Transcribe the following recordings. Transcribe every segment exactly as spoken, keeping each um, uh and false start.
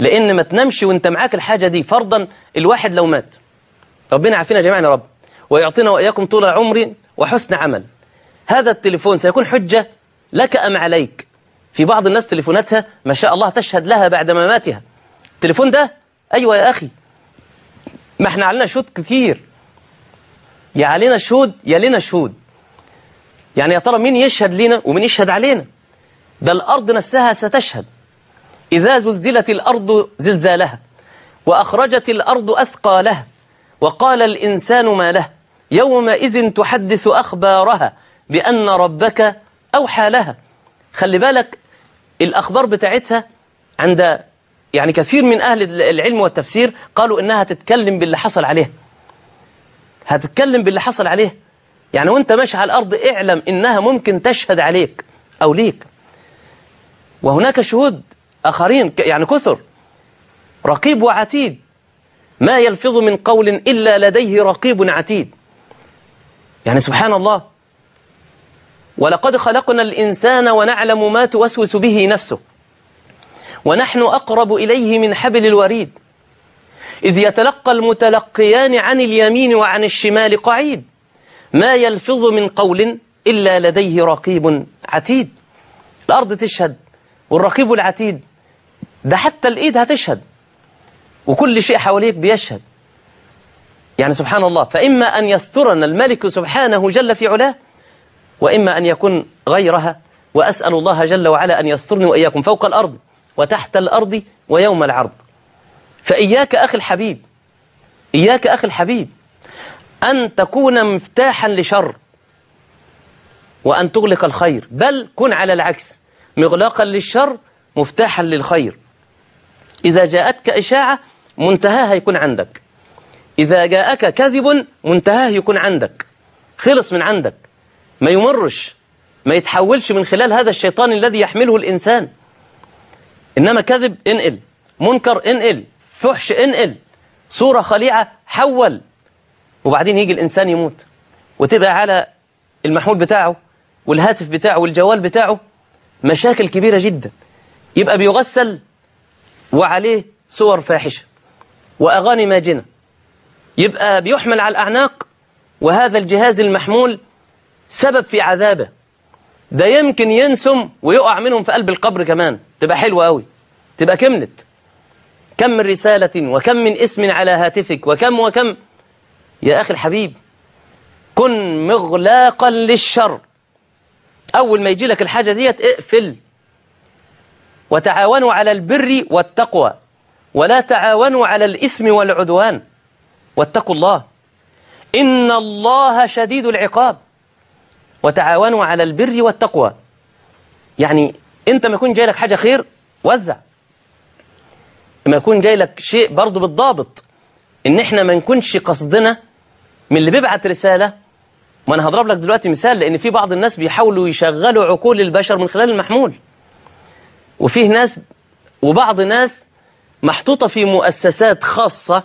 لأن ما تنامش وانت معاك الحاجة دي. فرضا الواحد لو مات، ربنا يعافينا جميعا يا رب ويعطينا وإياكم طول عمر وحسن عمل، هذا التليفون سيكون حجة لك أم عليك؟ في بعض الناس تليفوناتها ما شاء الله تشهد لها بعد مماتها. التليفون ده أيوة يا أخي، ما احنا علينا شهود كتير، يا علينا شهود يا لنا شهود. يعني يا ترى مين يشهد لنا ومين يشهد علينا؟ ده الأرض نفسها ستشهد. إذا زلزلت الأرض زلزالها وأخرجت الأرض أثقالها وقال الإنسان ما له يومئذ تحدث أخبارها بأن ربك أوحى لها. خلي بالك الأخبار بتاعتها عند يعني كثير من أهل العلم والتفسير قالوا إنها تتكلم باللي حصل عليها، هتتكلم باللي حصل عليها. يعني وانت ماشي على الأرض اعلم إنها ممكن تشهد عليك أو ليك. وهناك شهود آخرين يعني كثر، رقيب وعتيد، ما يلفظ من قول إلا لديه رقيب عتيد. يعني سبحان الله، ولقد خلقنا الإنسان ونعلم ما توسوس به نفسه ونحن أقرب إليه من حبل الوريد إذ يتلقى المتلقيان عن اليمين وعن الشمال قعيد ما يلفظ من قول إلا لديه رقيب عتيد. الأرض تشهد والرقيب العتيد ده حتى الإيد هتشهد وكل شيء حواليك بيشهد. يعني سبحان الله، فإما أن يسترنا الملك سبحانه جل في علاه وإما أن يكون غيرها. وأسأل الله جل وعلا أن يسترني وإياكم فوق الأرض وتحت الأرض ويوم العرض. فإياك أخي الحبيب، إياك أخي الحبيب أن تكون مفتاحا لشر وأن تغلق الخير، بل كن على العكس مغلاقا للشر مفتاحا للخير. إذا جاءتك إشاعة منتهاها يكون عندك، إذا جاءك كذب منتهاه يكون عندك، خلص من عندك، ما يمرش، ما يتحولش من خلال هذا الشيطان الذي يحمله الإنسان. إنما كذب انقل، منكر انقل، فحش انقل، صورة خليعة حول، وبعدين يجي الإنسان يموت وتبقى على المحمول بتاعه والهاتف بتاعه والجوال بتاعه مشاكل كبيرة جدا. يبقى بيغسل وعليه صور فاحشة وأغاني ماجنة، يبقى بيحمل على الأعناق وهذا الجهاز المحمول سبب في عذابه. ده يمكن ينسم ويقع منهم في قلب القبر كمان، تبقى حلوة قوي، تبقى كملت. كم من رسالة وكم من اسم على هاتفك وكم وكم. يا أخي الحبيب كن مغلاقا للشر، أول ما يجي لك الحاجة ديت اقفل. وتعاونوا على البر والتقوى ولا تعاونوا على الإثم والعدوان واتقوا الله إن الله شديد العقاب. وتعاونوا على البر والتقوى، يعني أنت ما يكون جاي لك حاجة خير وزع، ما يكون جاي لك شيء برضو بالضابط، إن إحنا ما نكونش قصدنا من اللي بيبعت رسالة. ما أنا هضرب لك دلوقتي مثال، لأن في بعض الناس بيحاولوا يشغلوا عقول البشر من خلال المحمول، وفيه ناس وبعض الناس محطوطة في مؤسسات خاصة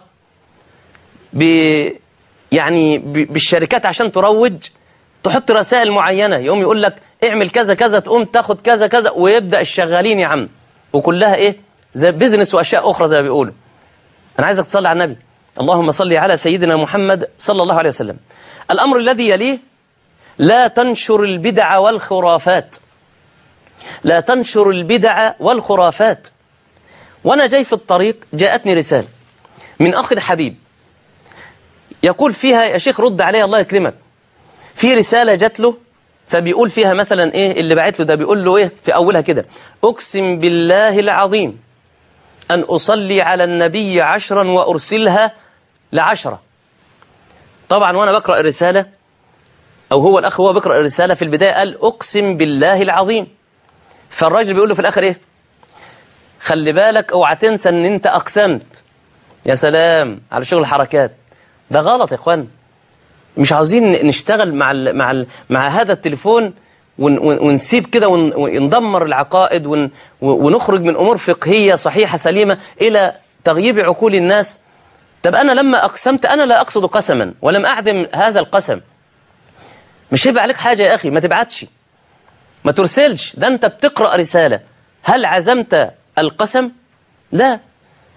ب يعني ب... بالشركات عشان تروج، تحط رسائل معينة، يقوم يقول لك اعمل كذا كذا، تقوم تاخد كذا كذا، ويبدأ الشغالين يا عم، وكلها ايه زي بيزنس واشياء اخرى زي ما بيقولوا. انا عايزك تصلي على النبي، اللهم صل على سيدنا محمد صلى الله عليه وسلم. الامر الذي يليه لا تنشر البدع والخرافات، لا تنشر البدع والخرافات. وانا جاي في الطريق جاءتني رسالة من اخ حبيب يقول فيها يا شيخ رد عليها الله يكرمك. في رسالة جات له فبيقول فيها مثلا ايه اللي بعت له ده، بيقول له ايه في اولها كده: اقسم بالله العظيم ان اصلي على النبي عشرا وارسلها لعشرة. طبعا وانا بقرأ الرسالة، او هو الاخ هو بيقرأ الرسالة، في البداية قال اقسم بالله العظيم، فالراجل بيقول له في الاخر ايه؟ خلي بالك اوعى تنسى ان انت اقسمت. يا سلام على شغل الحركات ده، غلط يا اخوان. مش عاوزين نشتغل مع ال مع ال مع هذا التليفون ون ونسيب كده وندمر العقائد ون ونخرج من امور فقهيه صحيحه سليمه الى تغييب عقول الناس. طب انا لما اقسمت انا لا اقصد قسما ولم اعدم هذا القسم. مش هيبقى عليك حاجه يا اخي، ما تبعتش، ما ترسلش، ده انت بتقرأ رساله. هل عزمت القسم؟ لا،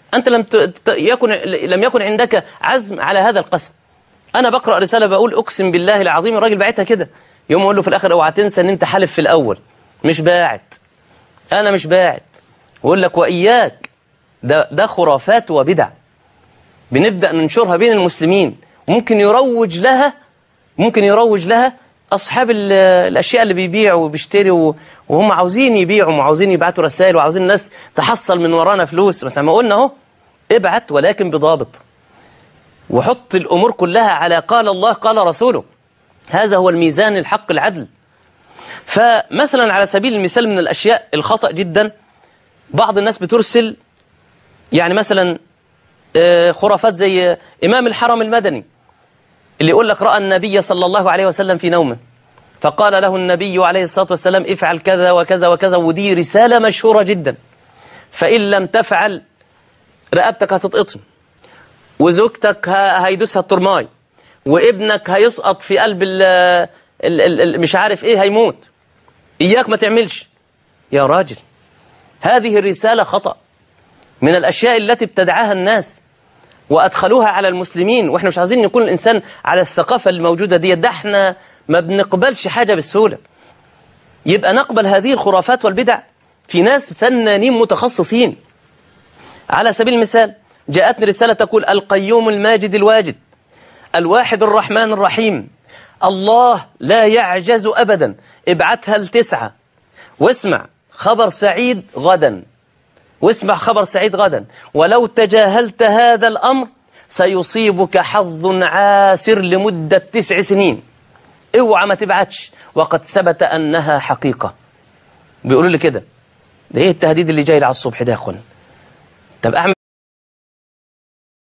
أنت لم يكن لم يكن عندك عزم على هذا القسم. أنا بقرأ رسالة بقول أقسم بالله العظيم، الراجل باعتها كده، يوم أقول له في الآخر اوعى تنسى إن أنت حالف في الأول. مش باعت، أنا مش باعت. وأقول لك وإياك، ده ده خرافات وبدع بنبدأ ننشرها بين المسلمين، وممكن يروج لها ممكن يروج لها أصحاب الأشياء اللي بيبيعوا وبيشتروا، وهم عاوزين يبيعوا وعاوزين يبعتوا رسائل وعاوزين الناس تحصل من ورانا فلوس. بس ما قلنا اهو، ابعت ولكن بضابط، وحط الأمور كلها على قال الله قال رسوله. هذا هو الميزان الحق العدل. فمثلا على سبيل المثال من الأشياء الخطأ جدا، بعض الناس بترسل يعني مثلا خرافات زي إمام الحرم المدني اللي يقول لك رأى النبي صلى الله عليه وسلم في نومه فقال له النبي عليه الصلاة والسلام افعل كذا وكذا وكذا، ودي رسالة مشهورة جدا، فإن لم تفعل رقبتك هتتقطم، وزوجتك هيدوسها الترماي، وابنك هيسقط في قلب ال ال ال مش عارف ايه، هيموت، إياك ما تعملش. يا راجل، هذه الرسالة خطأ، من الأشياء التي ابتدعها الناس وأدخلوها على المسلمين، وإحنا مش عايزين يكون الإنسان على الثقافة الموجودة دي. ده إحنا ما بنقبلش حاجة بالسهولة. يبقى نقبل هذه الخرافات والبدع في ناس فنانين متخصصين. على سبيل المثال جاءتني رسالة تقول القيوم الماجد الواجد الواحد الرحمن الرحيم الله لا يعجز أبدا، ابعتها لتسعة، واسمع خبر سعيد غدا، واسمع خبر سعيد غدا، ولو تجاهلت هذا الأمر سيصيبك حظ عاسر لمدة تسع سنين، اوعى ما تبعتش، وقد ثبت أنها حقيقة. بيقولوا لي كده. ده ايه التهديد اللي جاي على الصبح ده يا اخوانا؟ طب أعمل